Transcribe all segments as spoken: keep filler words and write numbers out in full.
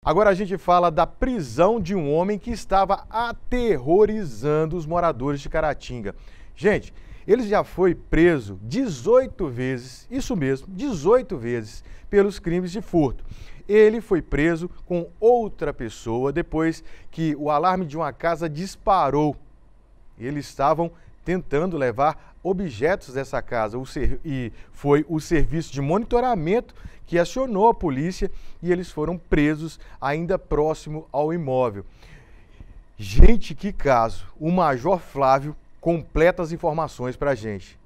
Agora a gente fala da prisão de um homem que estava aterrorizando os moradores de Caratinga. Gente, ele já foi preso dezoito vezes, isso mesmo, dezoito vezes, pelos crimes de furto. Ele foi preso com outra pessoa depois que o alarme de uma casa disparou. Eles estavam tentando levar objetos dessa casa e foi o serviço de monitoramento que acionou a polícia e eles foram presos ainda próximo ao imóvel. Gente, que caso! O Major Flávio completa as informações para a gente.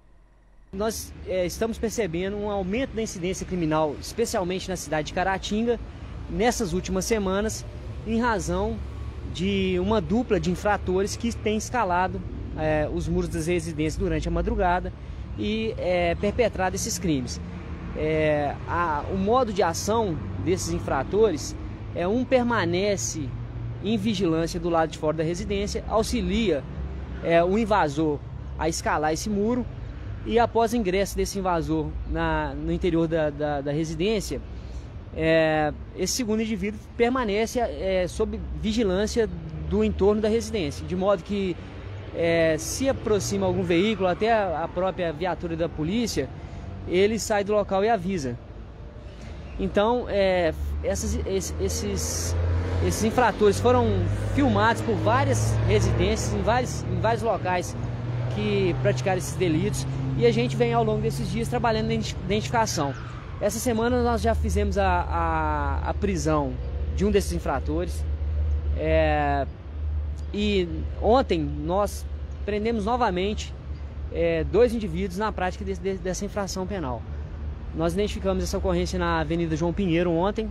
Nós é, estamos percebendo um aumento da incidência criminal, especialmente na cidade de Caratinga, nessas últimas semanas, em razão de uma dupla de infratores que tem escalado é, os muros das residências durante a madrugada e é, perpetrado esses crimes. É, a, o modo de ação desses infratores é um permanece em vigilância do lado de fora da residência, auxilia é, o invasor a escalar esse muro e após o ingresso desse invasor na, no interior da, da, da residência, é, esse segundo indivíduo permanece é, sob vigilância do entorno da residência, de modo que é, se aproxima algum veículo, até a, a própria viatura da polícia, ele sai do local e avisa. Então, é, essas, esses, esses infratores foram filmados por várias residências, em vários, em vários locais que praticaram esses delitos, e a gente vem ao longo desses dias trabalhando na identificação. Essa semana nós já fizemos a, a, a prisão de um desses infratores, é, e ontem nós prendemos novamente é, dois indivíduos na prática de, de, dessa infração penal. Nós identificamos essa ocorrência na Avenida João Pinheiro ontem,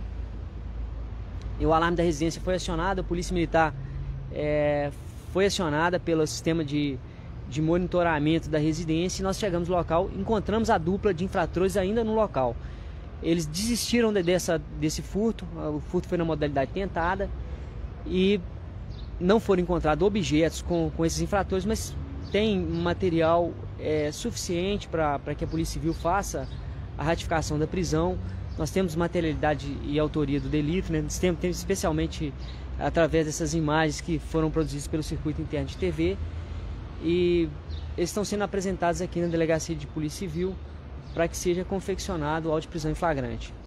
e o alarme da residência foi acionado, a Polícia Militar é, foi acionada pelo sistema de, de monitoramento da residência, e nós chegamos no local, encontramos a dupla de infratores ainda no local. Eles desistiram de, dessa, desse furto, o furto foi na modalidade tentada, e não foram encontrados objetos com, com esses infratores, mas tem material é, suficiente para que a Polícia Civil faça a ratificação da prisão. Nós temos materialidade e autoria do delito, né? Temos, temos especialmente através dessas imagens que foram produzidas pelo circuito interno de T V, e eles estão sendo apresentados aqui na Delegacia de Polícia Civil para que seja confeccionado o auto de prisão em flagrante.